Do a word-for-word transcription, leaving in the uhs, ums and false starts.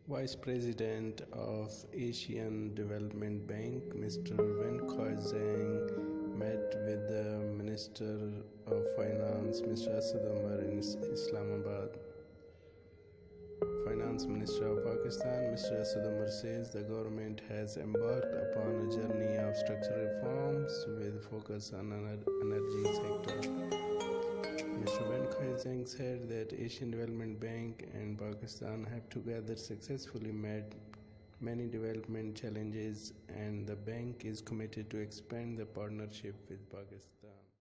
Vice President of Asian Development Bank, Mister Wen Zhang, met with the Minister of Finance, Mister Asad Umer, in Islamabad. Finance Minister of Pakistan, Mister Asad Umer, says the government has embarked upon a journey of structural reforms with focus on the energy sector. Mister Wen Zhang said that Asian Development Bank and Pakistan have together successfully met many development challenges, and the bank is committed to expand the partnership with Pakistan.